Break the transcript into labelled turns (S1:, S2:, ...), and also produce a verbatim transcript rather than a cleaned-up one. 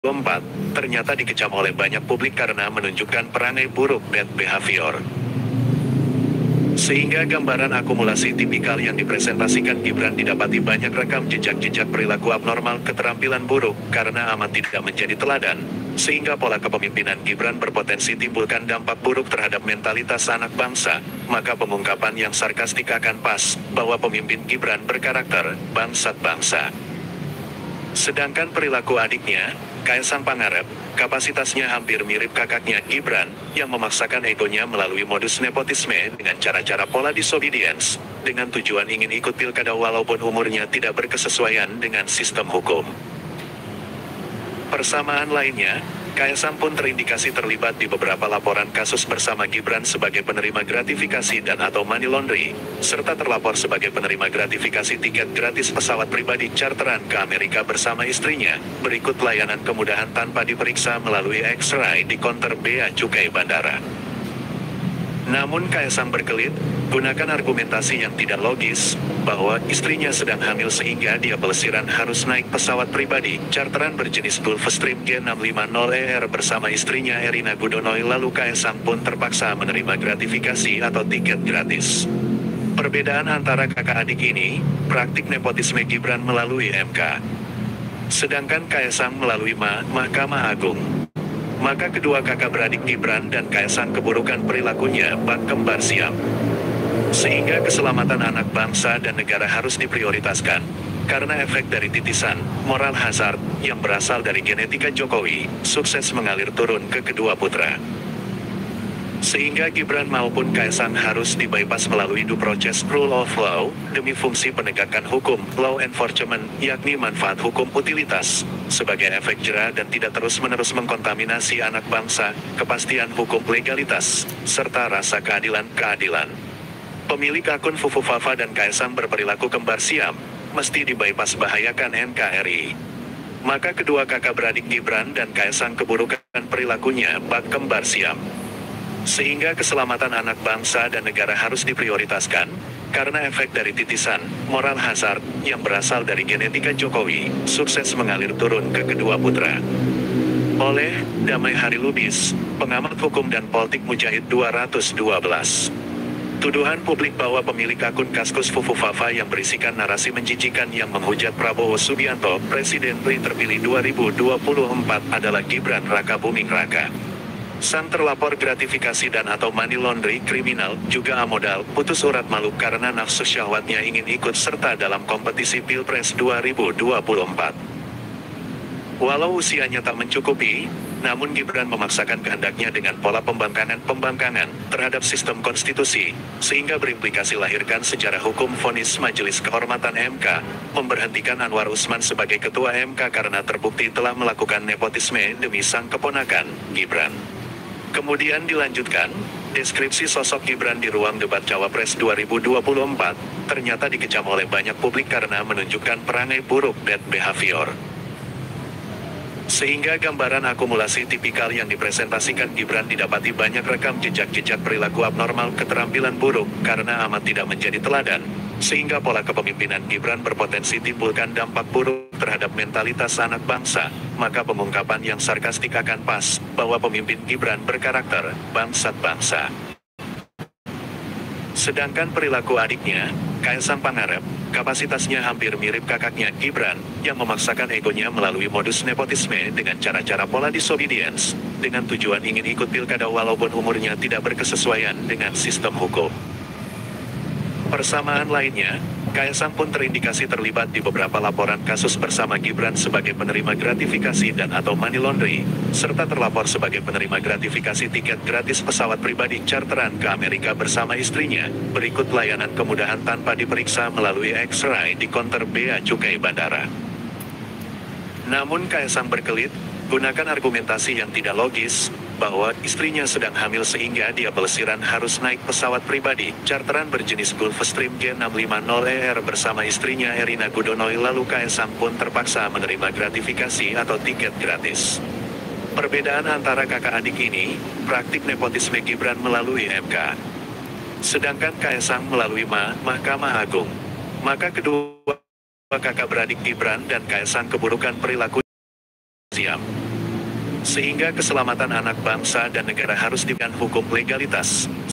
S1: empat, ternyata dikecam oleh banyak publik karena menunjukkan perangai buruk bad behavior. Sehingga gambaran akumulasi tipikal yang dipresentasikan Gibran didapati banyak rekam jejak-jejak perilaku abnormal keterampilan buruk karena amat tidak menjadi teladan, sehingga pola kepemimpinan Gibran berpotensi timbulkan dampak buruk terhadap mentalitas anak bangsa, maka pengungkapan yang sarkastik akan pas, bahwa pemimpin Gibran berkarakter bangsat bangsa. Sedangkan perilaku adiknya, Kaesang Pangarep, kapasitasnya hampir mirip kakaknya Gibran, yang memaksakan egonya melalui modus nepotisme dengan cara-cara pola disobedience, dengan tujuan ingin ikut pilkada walaupun umurnya tidak berkesesuaian dengan sistem hukum. Persamaan lainnya, Kaesang pun terindikasi terlibat di beberapa laporan kasus bersama Gibran sebagai penerima gratifikasi dan atau money laundry, serta terlapor sebagai penerima gratifikasi tiket gratis pesawat pribadi charteran ke Amerika bersama istrinya, berikut layanan kemudahan tanpa diperiksa melalui X-ray di konter bea cukai bandara. Namun Kaesang berkelit, gunakan argumentasi yang tidak logis, bahwa istrinya sedang hamil sehingga dia pelesiran harus naik pesawat pribadi charteran berjenis Gulfstream G enam lima nol E R bersama istrinya Erina Gudonoy, lalu Kaesang pun terpaksa menerima gratifikasi atau tiket gratis. Perbedaan antara kakak adik ini, praktik nepotisme Gibran melalui M K. Sedangkan Kaesang melalui Ma Mahkamah Agung. Maka kedua kakak beradik Gibran dan Kaesang keburukan perilakunya bak kembar siam. Sehingga keselamatan anak bangsa dan negara harus diprioritaskan, karena efek dari titisan, moral hazard, yang berasal dari genetika Jokowi, sukses mengalir turun ke kedua putra. Sehingga Gibran maupun Kaesang harus dibypass melalui due process rule of law, demi fungsi penegakan hukum, law enforcement, yakni manfaat hukum utilitas, sebagai efek jera dan tidak terus-menerus mengkontaminasi anak bangsa, kepastian hukum legalitas, serta rasa keadilan-keadilan. Pemilik akun Fufu Fafa dan Kaesang berperilaku kembar siam, mesti dibypass bahayakan N K R I. Maka kedua kakak beradik Gibran dan Kaesang keburukan perilakunya bak kembar siam. Sehingga keselamatan anak bangsa dan negara harus diprioritaskan, karena efek dari titisan, moral hazard, yang berasal dari genetika Jokowi, sukses mengalir turun ke kedua putra. Oleh Damai Hari Lubis, pengamat hukum dan politik Mujahid dua ratus dua belas. Tuduhan publik bahwa pemilik akun Kaskus Fufu Fafa yang berisikan narasi menjijikan yang menghujat Prabowo Subianto, Presiden terpilih dua ribu dua puluh empat adalah Gibran Raka Buming Raka. Sang terlapor gratifikasi dan atau money laundry kriminal, juga amodal, putus urat malu karena nafsu syahwatnya ingin ikut serta dalam kompetisi Pilpres dua ribu dua puluh empat. Walau usianya tak mencukupi, namun Gibran memaksakan kehendaknya dengan pola pembangkangan-pembangkangan terhadap sistem konstitusi, sehingga berimplikasi lahirkan secara hukum vonis Majelis Kehormatan M K, memberhentikan Anwar Usman sebagai Ketua M K karena terbukti telah melakukan nepotisme demi sang keponakan, Gibran. Kemudian dilanjutkan, deskripsi sosok Gibran di ruang debat Cawapres dua ribu dua puluh empat, ternyata dikecam oleh banyak publik karena menunjukkan perangai buruk bad behavior. Sehingga gambaran akumulasi tipikal yang dipresentasikan Gibran didapati banyak rekam jejak-jejak perilaku abnormal keterampilan buruk karena amat tidak menjadi teladan, sehingga pola kepemimpinan Gibran berpotensi timbulkan dampak buruk terhadap mentalitas anak bangsa, maka pengungkapan yang sarkastik akan pas, bahwa pemimpin Gibran berkarakter bangsat bangsa. Sedangkan perilaku adiknya, Kaesang Pangarep, kapasitasnya hampir mirip kakaknya Gibran, yang memaksakan egonya melalui modus nepotisme dengan cara-cara pola disobedience, dengan tujuan ingin ikut pilkada walaupun umurnya tidak berkesesuaian dengan sistem hukum. Persamaan lainnya, Kaesang pun terindikasi terlibat di beberapa laporan kasus bersama Gibran sebagai penerima gratifikasi dan atau money laundry, serta terlapor sebagai penerima gratifikasi tiket gratis pesawat pribadi charteran ke Amerika bersama istrinya, berikut layanan kemudahan tanpa diperiksa melalui X-ray di konter bea cukai bandara. Namun Kaesang berkelit, gunakan argumentasi yang tidak logis, bahwa istrinya sedang hamil sehingga dia pelesiran harus naik pesawat pribadi charteran berjenis Gulfstream G enam lima nol E R bersama istrinya Erina Gudonoy, lalu Kaesang pun terpaksa menerima gratifikasi atau tiket gratis. Perbedaan antara kakak adik ini, praktik nepotisme Gibran melalui M K. Sedangkan Kaesang melalui Ma Mahkamah Agung. Maka kedua kakak beradik Gibran dan Kaesang keburukan perilaku siam. Sehingga keselamatan anak bangsa dan negara harus diberikan hukum legalitas.